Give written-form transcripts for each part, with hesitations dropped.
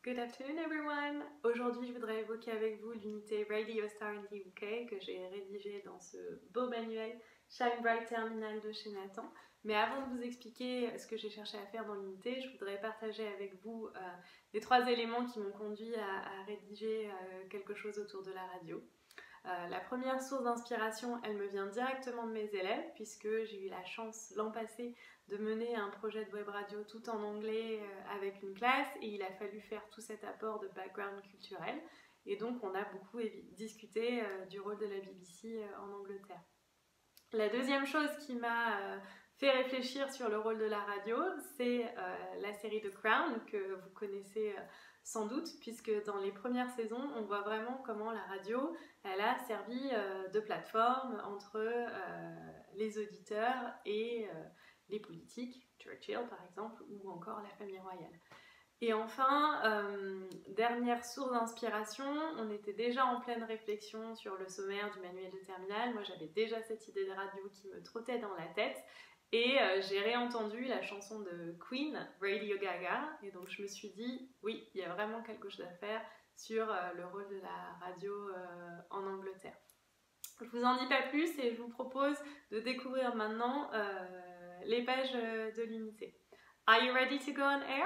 Good afternoon everyone! Aujourd'hui je voudrais évoquer avec vous l'unité Radio Star in the UK que j'ai rédigée dans ce beau manuel Shine Bright Terminal de chez Nathan. Mais avant de vous expliquer ce que j'ai cherché à faire dans l'unité, je voudrais partager avec vous les 3 éléments qui m'ont conduit à rédiger quelque chose autour de la radio. La première source d'inspiration, elle me vient directement de mes élèves puisque j'ai eu la chance l'an passé de mener un projet de web radio tout en anglais avec une classe et il a fallu faire tout cet apport de background culturel et donc on a beaucoup discuté du rôle de la BBC en Angleterre. La deuxième chose qui m'a fait réfléchir sur le rôle de la radio, c'est la série The Crown que vous connaissez sans doute, puisque dans les premières saisons, on voit vraiment comment la radio, elle a servi de plateforme entre les auditeurs et les politiques, Churchill par exemple, ou encore la famille royale. Et enfin, dernière source d'inspiration, on était déjà en pleine réflexion sur le sommaire du manuel de terminale. Moi, j'avais déjà cette idée de radio qui me trottait dans la tête. Et j'ai réentendu la chanson de Queen, Radio Gaga. Et donc, je me suis dit, oui, il y a vraiment quelque chose à faire sur le rôle de la radio en Angleterre. Je vous en dis pas plus et je vous propose de découvrir maintenant les pages de l'unité. Are you ready to go on air?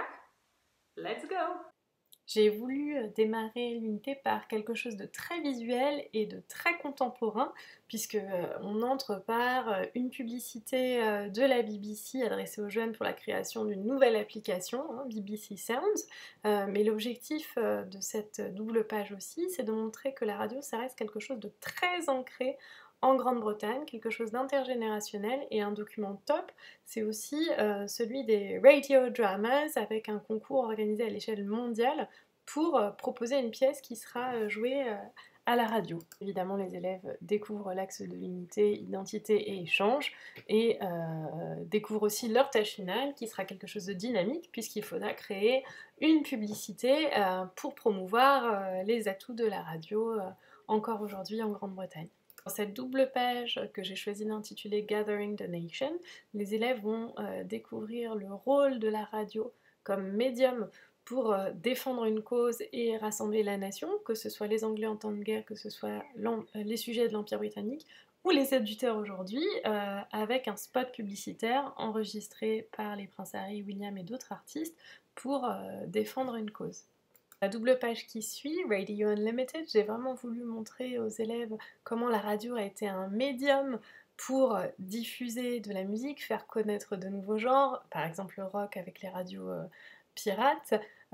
Let's go! J'ai voulu démarrer l'unité par quelque chose de très visuel et de très contemporain, puisque on entre par une publicité de la BBC adressée aux jeunes pour la création d'une nouvelle application, BBC Sounds. Mais l'objectif de cette double page aussi, c'est de montrer que la radio, ça reste quelque chose de très ancré en Grande-Bretagne, quelque chose d'intergénérationnel, et un document top, c'est aussi celui des Radio Dramas avec un concours organisé à l'échelle mondiale pour proposer une pièce qui sera jouée à la radio. Évidemment, les élèves découvrent l'axe de l'unité, identité et échange, et découvrent aussi leur tâche finale, qui sera quelque chose de dynamique, puisqu'il faudra créer une publicité pour promouvoir les atouts de la radio encore aujourd'hui en Grande-Bretagne. Dans cette double page que j'ai choisi d'intituler Gathering the Nation, les élèves vont découvrir le rôle de la radio comme médium pour défendre une cause et rassembler la nation, que ce soit les Anglais en temps de guerre, que ce soit les sujets de l'Empire britannique, ou les auditeurs aujourd'hui, avec un spot publicitaire enregistré par les princes Harry, William et d'autres artistes pour défendre une cause. La double page qui suit, Radio Unlimited, j'ai vraiment voulu montrer aux élèves comment la radio a été un médium pour diffuser de la musique, faire connaître de nouveaux genres, par exemple le rock avec les radios pirates,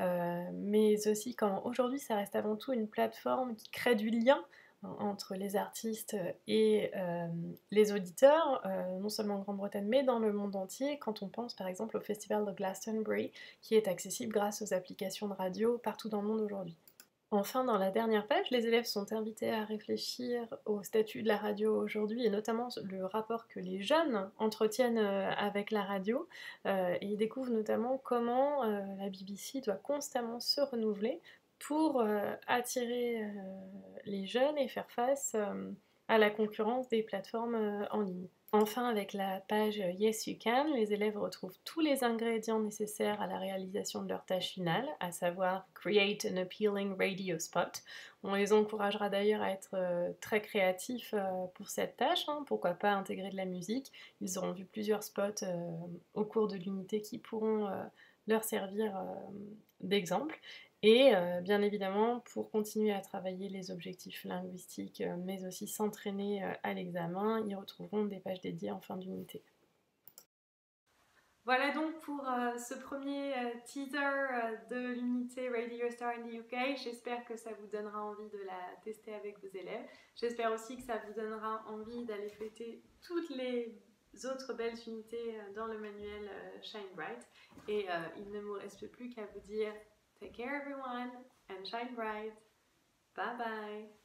mais aussi quand aujourd'hui ça reste avant tout une plateforme qui crée du lien entre les artistes et les auditeurs, non seulement en Grande-Bretagne mais dans le monde entier, quand on pense par exemple au festival de Glastonbury qui est accessible grâce aux applications de radio partout dans le monde aujourd'hui. Enfin, dans la dernière page, les élèves sont invités à réfléchir au statut de la radio aujourd'hui et notamment le rapport que les jeunes entretiennent avec la radio et ils découvrent notamment comment la BBC doit constamment se renouveler pour attirer les jeunes et faire face à la concurrence des plateformes en ligne. Enfin, avec la page Yes You Can, les élèves retrouvent tous les ingrédients nécessaires à la réalisation de leur tâche finale, à savoir Create an Appealing Radio Spot. On les encouragera d'ailleurs à être très créatifs pour cette tâche, pourquoi pas intégrer de la musique. Ils auront vu plusieurs spots au cours de l'unité qui pourront leur servir d'exemple. Et bien évidemment, pour continuer à travailler les objectifs linguistiques, mais aussi s'entraîner à l'examen, ils retrouveront des pages dédiées en fin d'unité. Voilà donc pour ce premier teaser de l'unité Radio Star in the UK. J'espère que ça vous donnera envie de la tester avec vos élèves. J'espère aussi que ça vous donnera envie d'aller fêter toutes les autres belles unités dans le manuel Shine Bright. Et il ne me reste plus qu'à vous dire take care everyone and shine bright. Bye bye.